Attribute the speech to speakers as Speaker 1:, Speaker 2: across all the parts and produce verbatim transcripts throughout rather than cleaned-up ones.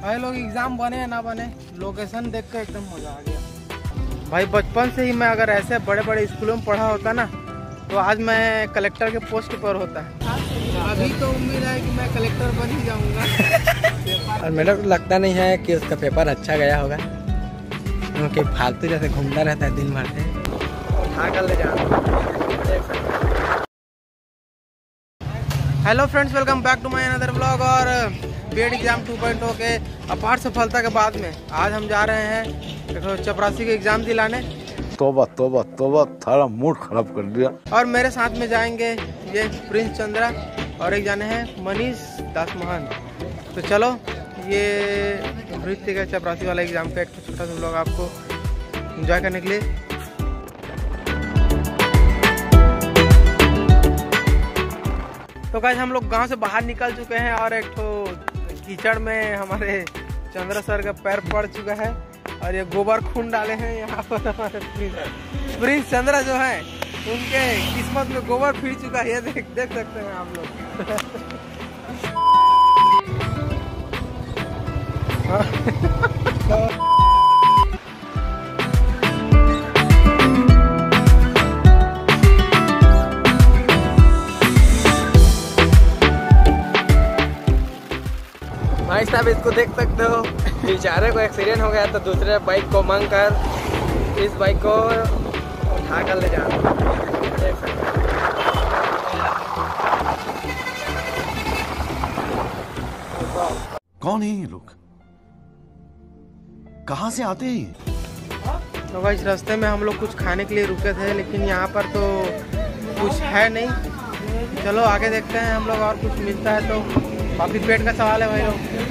Speaker 1: भाई लोग एग्जाम बने या ना बने, लोकेशन देख कर एकदम मजा आ गया। भाई बचपन से ही मैं अगर ऐसे बड़े बड़े स्कूलों में पढ़ा होता ना तो आज मैं कलेक्टर के पोस्ट पर होता है। अभी तो उम्मीद है कि मैं कलेक्टर बन ही जाऊंगा।
Speaker 2: और मेरे को लगता नहीं है कि उसका पेपर अच्छा गया होगा, क्योंकि फालतू जैसे घूमता रहता है दिन भर से। उठा कर ले जाना।
Speaker 1: Hello friends, welcome back to my another vlog. और BEd exam two point O के अपार सफलता के बाद में आज हम जा रहे हैं देखो चपरासी के एग्जाम दिलाने।
Speaker 3: तोबा तोबा तोबा, थारा मूड खराब कर दिया।
Speaker 1: और मेरे साथ में जाएंगे ये प्रिंस चंद्रा और एक जाने हैं मनीष दास मोहन। तो चलो ये नृत्य का चपरासी वाला एग्जाम का एक छोटा सा व्लॉग आपको एंजॉय करने के लिए। तो गाइस हम लोग गांव से बाहर निकल चुके हैं और एक तो कीचड़ में हमारे चंद्र सर का पैर पड़ चुका है और ये गोबर खून डाले हैं यहाँ पर। हमारे प्रिंस प्रिंस चंद्रा जो है उनके किस्मत में गोबर फिर चुका है, ये देख देख सकते हैं आप लोग।
Speaker 2: भाई साहब इसको देख सकते हो, बेचारे को एक्सीडेंट हो गया तो दूसरे बाइक को मांग कर इस बाइक को उठा कर ले जाना। देख सकते हो।
Speaker 3: कौन है ये लोग, कहाँ से आते हैं?
Speaker 1: तो भाई इस रास्ते में हम लोग कुछ खाने के लिए रुके थे, लेकिन यहाँ पर तो कुछ है नहीं। चलो आगे देखते हैं हम लोग, और कुछ मिलता है तो। काफी पेट का सवाल है भाई लोग।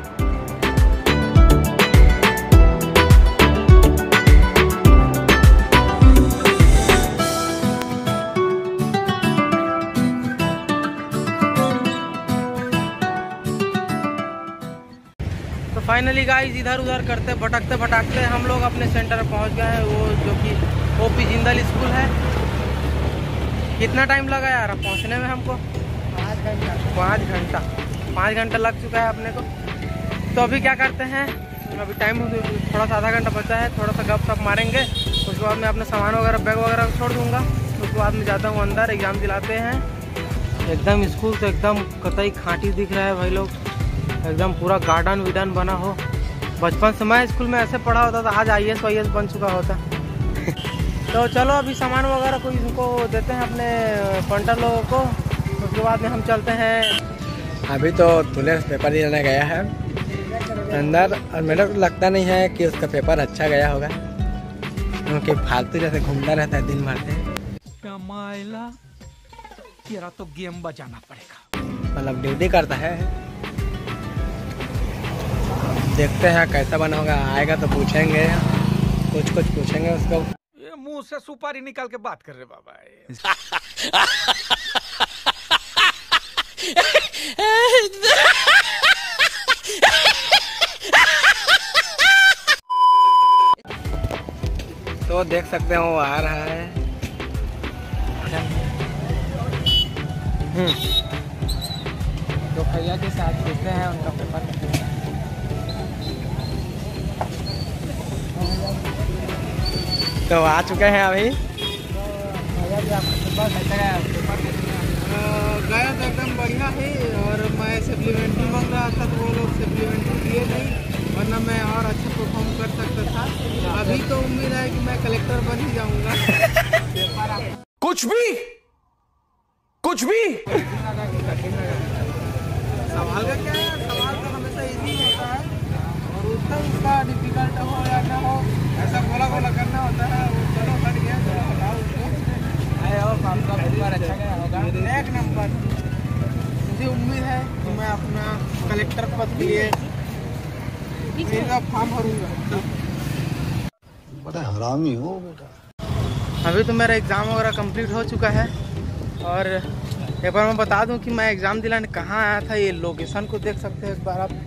Speaker 1: तो फाइनली गाइस इधर उधर करते भटकते भटकते हम लोग अपने सेंटर पहुंच गए हैं, वो जो कि ओपी जिंदल स्कूल है। कितना टाइम लगा यार पहुंचने में हमको? पाँच घंटा पाँच घंटा पाँच घंटा लग चुका है अपने को। तो अभी क्या करते हैं, अभी टाइम थोड़ा सा आधा घंटा बचा है, थोड़ा सा गप सप मारेंगे। उसके बाद मैं अपने सामान वगैरह बैग वगैरह छोड़ दूंगा। उसके बाद में जाता हूँ अंदर, एग्ज़ाम दिलाते हैं। एकदम स्कूल तो एकदम कतई खांटी दिख रहा है भाई लोग, एकदम पूरा गार्डन विडन बना हो। बचपन से मैं स्कूल में ऐसे पढ़ा होता था, आज आई एस वाई एस बन चुका होता। तो चलो अभी सामान वगैरह को इनको देते हैं अपने पंटर लोगों को, उसके बाद में हम चलते हैं।
Speaker 2: अभी तो दूल्हे पेपर देने गया है अंदर, और मेरे को लगता नहीं है कि उसका पेपर अच्छा गया होगा, क्योंकि फालतू जैसे घूमता रहता है दिन भर से।
Speaker 4: तेरा तो गेम बजाना पड़ेगा,
Speaker 2: मतलब ड्यूटी करता है। देखते हैं कैसा बना होगा, आएगा तो पूछेंगे, कुछ कुछ पूछेंगे उसको।
Speaker 4: ये मुंह से सुपारी निकाल के बात कर रहे बाबा।
Speaker 2: तो देख सकते हो वो आ रहा है।
Speaker 1: हम्म तो भैया के साथ देखते हैं उनका पेपर।
Speaker 2: तो आ चुके हैं अभी।
Speaker 1: गया तो एकदम बढ़िया है, और मैं सप्लीमेंट्री मांग रहा था तो वो लोग सप्लीमेंट्री दिए नहीं, वरना मैं और अच्छा परफॉर्म कर सकता था। अभी तो उम्मीद है कि मैं कलेक्टर बन ही जाऊंगा।
Speaker 4: कुछ भी कुछ भी
Speaker 1: सवाल का क्या है, सवाल तो हमेशा इजी होता है, और उतना उसका डिफिकल्ट हो या ना हो ऐसा गोला गोला करना होता है। वो चलो हट गया, चलो हटाओ उसको। आपका पेपर अच्छा गया होगा, एक नंबर। मुझे उम्मीद है कि मैं अपना कलेक्टर पद के लिए मेरा फॉर्म भरूंगा।
Speaker 3: बड़ा हरामी हो बेटा।
Speaker 1: अभी तो मेरा एग्ज़ाम वगैरह कंप्लीट हो चुका है, और एक बार मैं बता दूं कि मैं एग्ज़ाम दिलाने कहाँ आया था। ये लोकेशन को देख सकते हैं एक बार आप।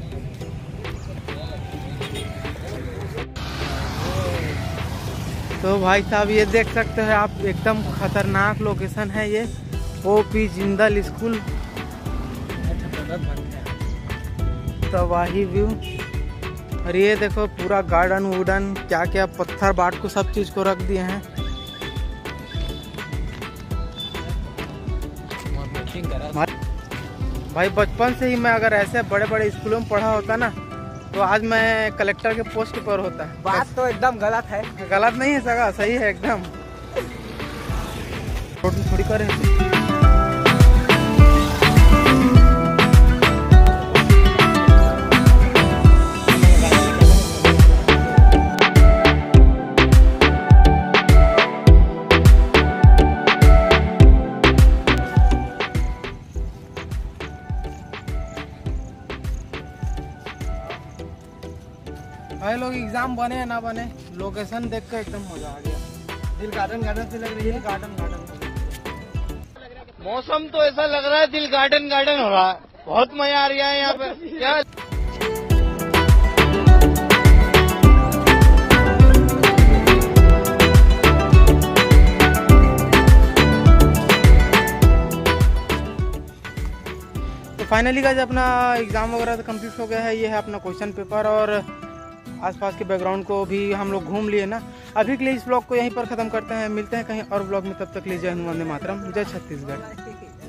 Speaker 1: तो भाई साहब ये देख सकते हैं आप, एकदम खतरनाक लोकेशन है ये, ओपी जिंदल स्कूल। तबाही व्यू। और ये देखो पूरा गार्डन वुडन क्या क्या पत्थर बाट को सब चीज को रख दिए हैं। भाई बचपन से ही मैं अगर ऐसे बड़े बड़े स्कूलों में पढ़ा होता ना तो आज मैं कलेक्टर के पोस्ट पर होता है।
Speaker 2: बात तो एकदम गलत है।
Speaker 1: गलत नहीं है सगा, सही है एकदम। थोड़ी करे भाई लोग एग्जाम बने या ना बने, लोकेशन देख कर एकदम मजा आ गया। दिल गार्डन गार्डन से लग रही है। गार्डन गार्डन
Speaker 5: मौसम तो ऐसा लग रहा है दिल गार्डन गार्डन हो रहा है। बहुत मजा आ रहा है यहाँ पे। क्या
Speaker 1: तो फाइनली का जो अपना एग्जाम वगैरह तो कंप्लीट हो गया है। ये है अपना क्वेश्चन पेपर और आसपास के बैकग्राउंड को भी हम लोग घूम लिए ना। अभी के लिए इस ब्लॉग को यहीं पर ख़त्म करते हैं। मिलते हैं कहीं और ब्लॉग में, तब तक लीजिए। हनुमान मातरम, जय छत्तीसगढ़।